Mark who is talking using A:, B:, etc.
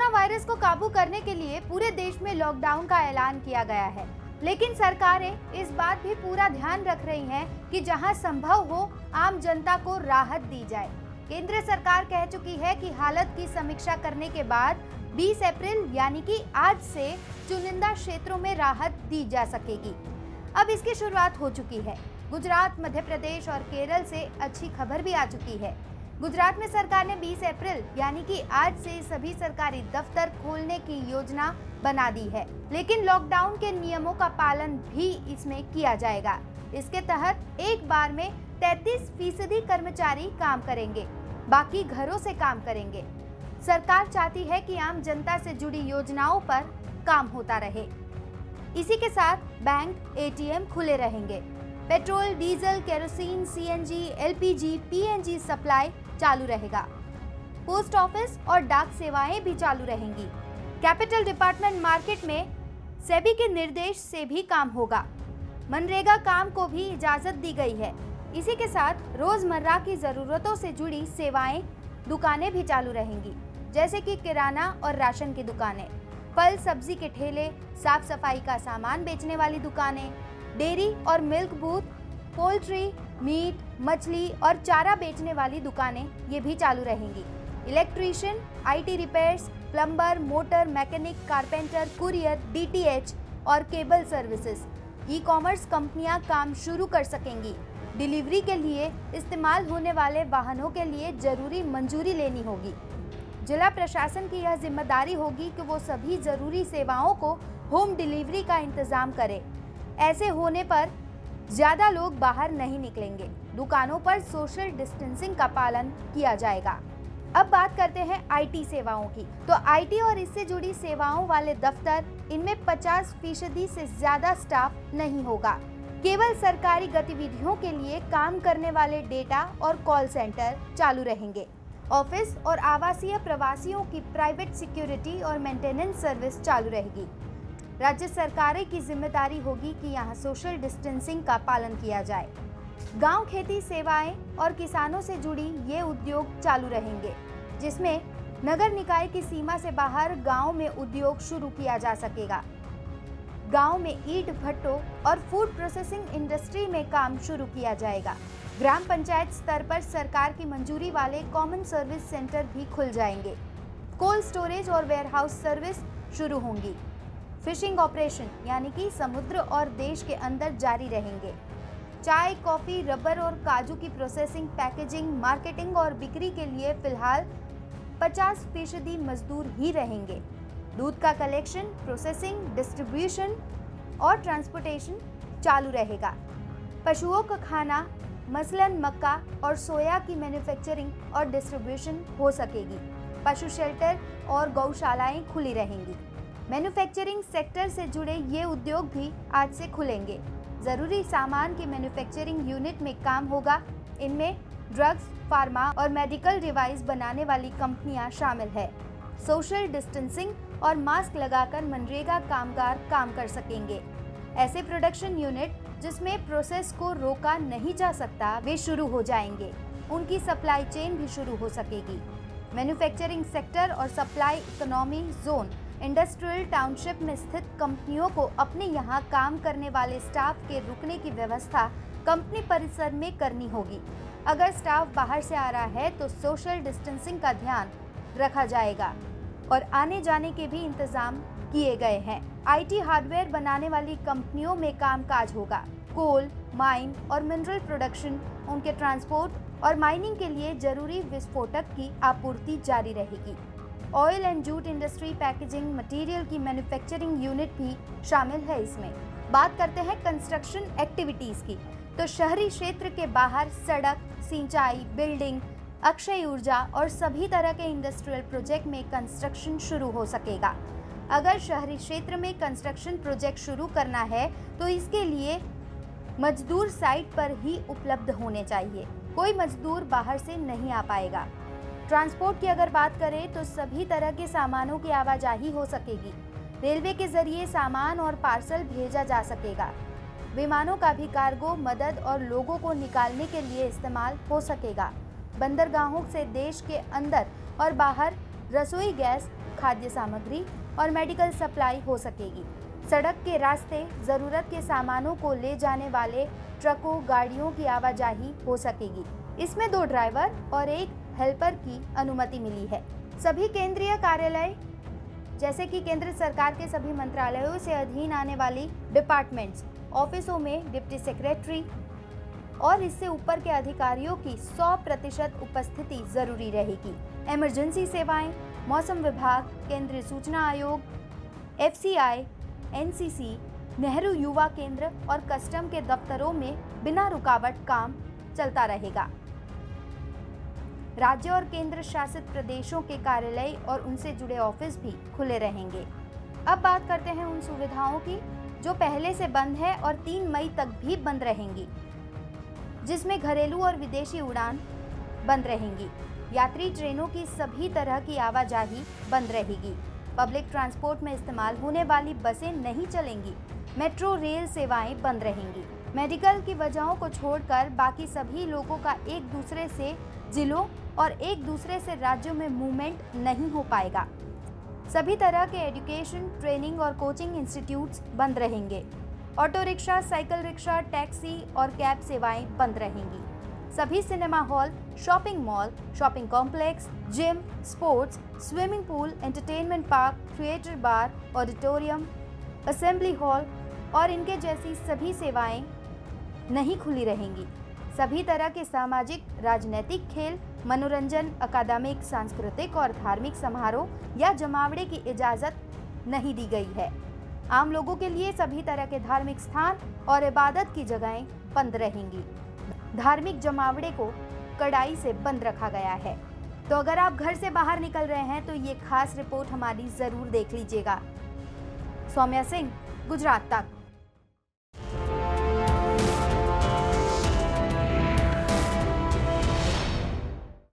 A: Virus को काबू करने के लिए पूरे देश में लॉकडाउन का ऐलान किया गया है, लेकिन सरकारें इस बात भी पूरा ध्यान रख रही हैं कि जहां संभव हो आम जनता को राहत दी जाए। केंद्र सरकार कह चुकी है कि हालत की समीक्षा करने के बाद 20 अप्रैल यानी कि आज से चुनिंदा क्षेत्रों में राहत दी जा सकेगी। अब इसकी शुरुआत हो चुकी है। गुजरात, मध्य प्रदेश और केरल से अच्छी खबर भी आ चुकी है। गुजरात में सरकार ने 20 अप्रैल यानी कि आज से सभी सरकारी दफ्तर खोलने की योजना बना दी है, लेकिन लॉकडाउन के नियमों का पालन भी इसमें किया जाएगा। इसके तहत एक बार में 33% कर्मचारी काम करेंगे, बाकी घरों से काम करेंगे। सरकार चाहती है कि आम जनता से जुड़ी योजनाओं पर काम होता रहे। इसी के साथ बैंक, एटीएम खुले रहेंगे। Petrol, diesel, kerosene, CNG, LPG, PNG supply चालू रहेगा। पोस्ट ऑफिस और डाक सेवाएं भी चालू रहेंगी। कैपिटल डिपार्टमेंट मार्केट में सेबी के निर्देश से भी काम होगा। मनरेगा काम को भी इजाजत दी गई है। इसी के साथ रोजमर्रा की जरूरतों से जुड़ी सेवाएं, दुकानें भी चालू रहेंगी, जैसे कि किराना और राशन की दुकानें, फल सब्जी के ठेले, साफ सफाई का सामान बेचने वाली दुकानें, डेयरी और मिल्क बूथ, पोल्ट्री, मीट, मछली और चारा बेचने वाली दुकानें ये भी चालू रहेंगी। Electrician, IT repairs, plumber, motor mechanic, carpenter, courier, DTH और केबल सर्विसेज, ई-कॉमर्स कंपनियां काम शुरू कर सकेंगी। डिलीवरी के लिए इस्तेमाल होने वाले वाहनों के लिए जरूरी मंजूरी लेनी होगी। जिला प्रशासन की यह जिम्मेदारी होगी कि वो सभी जरूरी सेवाओं को होम डिलीवरी का इंतजाम करे। ऐसे होने पर ज्यादा लोग बाहर नहीं निकलेंगे। दुकानों पर सोशल डिस्टेंसिंग का पालन किया जाएगा। अब बात करते हैं आईटी सेवाओं की। तो आईटी और इससे जुड़ी सेवाओं वाले दफ्तर, इनमें 50% से ज्यादा स्टाफ नहीं होगा। केवल सरकारी गतिविधियों के लिए काम करने वाले डेटा और कॉल सेंटर चालू रहेंगे। ऑफिस और आवासीय प्रवासियों की प्राइवेट सिक्योरिटी और मेंटेनेंस सर्विस चालू रहेगी। राज्य सरकारें की जिम्मेदारी होगी कि यहाँ सोशल डिस्टेंसिंग का पालन किया जाए। गांव खेती सेवाएं और किसानों से जुड़ी ये उद्योग चालू रहेंगे, जिसमें नगर निकाय की सीमा से बाहर गांव में उद्योग शुरू किया जा सकेगा। गांव में ईंट भट्टों और फूड प्रोसेसिंग इंडस्ट्री में काम शुरू किया जाएगा। ग्राम पंचायत स्तर पर सरकार की मंजूरी वाले कॉमन सर्विस सेंटर भी खुल जाएंगे। कोल्ड स्टोरेज और वेयरहाउस सर्विस शुरू होंगी। फिशिंग ऑपरेशन यानी कि समुद्र और देश के अंदर जारी रहेंगे। चाय, कॉफी, रबर और काजू की प्रोसेसिंग, पैकेजिंग, मार्केटिंग और बिक्री के लिए फिलहाल 50% मजदूर ही रहेंगे। दूध का कलेक्शन, प्रोसेसिंग, डिस्ट्रीब्यूशन और ट्रांसपोर्टेशन चालू रहेगा। पशुओं का खाना, मसलन मक्का और सोया की मैन्युफैक्चरिंग और डिस्ट्रीब्यूशन हो सकेगी। पशु शेल्टर और गौशालाएं खुली रहेंगी। मैन्युफैक्चरिंग सेक्टर से जुड़े ये उद्योग भी आज से खुलेंगे। जरूरी सामान की मैन्युफैक्चरिंग यूनिट में काम होगा। इनमें ड्रग्स, फार्मा और मेडिकल डिवाइस बनाने वाली कंपनियां शामिल है। सोशल डिस्टेंसिंग और मास्क लगाकर मनरेगा कामगार काम कर सकेंगे। ऐसे प्रोडक्शन यूनिट जिसमें प्रोसेस को रोका नहीं जा सकता, वे शुरू हो जाएंगे। उनकी सप्लाई चेन भी शुरू हो सकेगी। मैन्युफैक्चरिंग सेक्टर और supply economy zone industrial township में स्थित कंपनियों को अपने यहाँ काम करने वाले स्टाफ के रुकने की व्यवस्था कंपनी परिसर में करनी होगी। अगर स्टाफ बाहर से आ रहा है तो सोशल डिस्टेंसिंग का ध्यान रखा जाएगा और आने जाने के भी इंतजाम किए गए हैं। आईटी हार्डवेयर बनाने वाली कंपनियों में कामकाज होगा। कोल, माइन और मिनरल प्रोडक्शन, उनके ट्रांसपोर्ट और माइनिंग के लिए जरूरी विस्फोटक की आपूर्ति जारी रहेगी। Oil and jute industry, packaging material की मैन्युफैक्चरिंग यूनिट भी शामिल है इसमें। बात करते हैं कंस्ट्रक्शन एक्टिविटीज की। तो शहरी क्षेत्र के बाहर सड़क, सिंचाई, बिल्डिंग, अक्षय ऊर्जा और सभी तरह के इंडस्ट्रियल प्रोजेक्ट में कंस्ट्रक्शन शुरू हो सकेगा। अगर शहरी क्षेत्र में कंस्ट्रक्शन प्रोजेक्ट शुरू करना है तो इसके लिए मजदूर साइट पर ही उपलब्ध होने चाहिए। कोई मजदूर बाहर से नहीं आ पाएगा। ट्रांसपोर्ट की अगर बात करें तो सभी तरह के सामानों की आवाजाही हो सकेगी। रेलवे के जरिए सामान और पार्सल भेजा जा सकेगा। विमानों का भी कार्गो, मदद और लोगों को निकालने के लिए इस्तेमाल हो सकेगा। बंदरगाहों से देश के अंदर और बाहर रसोई गैस, खाद्य सामग्री और मेडिकल सप्लाई हो सकेगी। सड़क के रास्ते जरूरत के सामानों को ले जाने वाले ट्रकों, गाड़ियों की आवाजाही हो सकेगी। इसमें 2 ड्राइवर और 1 हेल्पर की अनुमति मिली है। सभी केंद्रीय कार्यालय जैसे कि केंद्र सरकार के सभी मंत्रालयों से अधीन आने वाली डिपार्टमेंट्स, ऑफिसों में डिप्टी सेक्रेटरी और इससे ऊपर के अधिकारियों की 100% उपस्थिति जरूरी रहेगी। इमरजेंसी सेवाएं, मौसम विभाग, केंद्रीय सूचना आयोग, FCI, NCC, नेहरू युवा केंद्र और कस्टम के दफ्तरों में बिना रुकावट काम चलता रहेगा। राज्य और केंद्र शासित प्रदेशों के कार्यालय और उनसे जुड़े ऑफिस भी खुले रहेंगे। अब बात करते हैं उन सुविधाओं की जो पहले से बंद है और 3 मई तक भी बंद रहेंगी, जिसमें घरेलू और विदेशी उड़ान बंद रहेंगी। यात्री ट्रेनों की सभी तरह की आवाजाही बंद रहेगी। पब्लिक ट्रांसपोर्ट में इस्तेमाल होने वाली बसें नहीं चलेंगी। मेट्रो रेल सेवाएं बंद रहेंगी। मेडिकल की वजहों को छोड़कर बाकी सभी लोगों का एक दूसरे से जिलों और एक दूसरे से राज्यों में मूवमेंट नहीं हो पाएगा। सभी तरह के एजुकेशन, ट्रेनिंग और कोचिंग इंस्टीट्यूट्स बंद रहेंगे। Auto rickshaw, cycle rickshaw, taxi और कैब सेवाएं बंद रहेंगी। सभी cinema hall, shopping mall, shopping complex, gym, sports, swimming pool, entertainment park, theatre, bar, auditorium, assembly hall और इनके जैसी सभी सेवाएं नहीं खुली रहेंगी। सभी तरह के सामाजिक, राजनीतिक, खेल, मनोरंजन, अकादमिक, सांस्कृतिक और धार्मिक समारोह या जमावड़े की इजाज़त नहीं दी गई है। आम लोगों के लिए सभी तरह के धार्मिक स्थान और इबादत की जगहें बंद रहेंगी। धार्मिक जमावड़े को कड़ाई से बंद रखा गया है। तो अगर आप घर से बाहर निकल रहे हैं तो ये खास रिपोर्ट हमारी ज़रूर देख लीजिएगा। सौम्या सिंह, गुजरात तक।